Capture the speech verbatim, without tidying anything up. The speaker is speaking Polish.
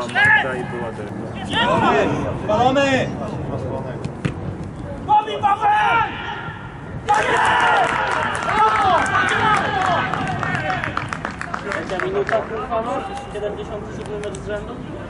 i była też. Balony! Bobby Paweł! Trzecia minuta trwała, siedemdziesiąty siódmy mecz z rzędu.